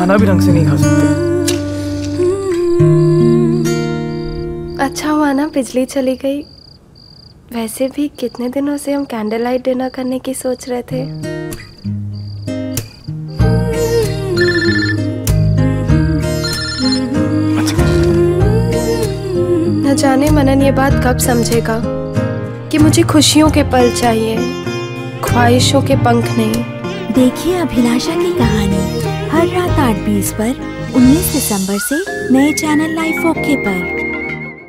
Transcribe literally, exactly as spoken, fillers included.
खाना भी ढंग से नहीं खा सकते। अच्छा हुआ ना बिजली चली गई। वैसे भी कितने दिनों से हम कैंडल लाइट डिनर करने की सोच रहे थे। न जाने मनन ये बात कब समझेगा कि मुझे खुशियों के पल चाहिए, ख्वाहिशों के पंख नहीं। देखिए अभिलाषा की कहानी हर रात आठ बीस पर उन्नीस दिसंबर से नए चैनल लाइफ ओके पर।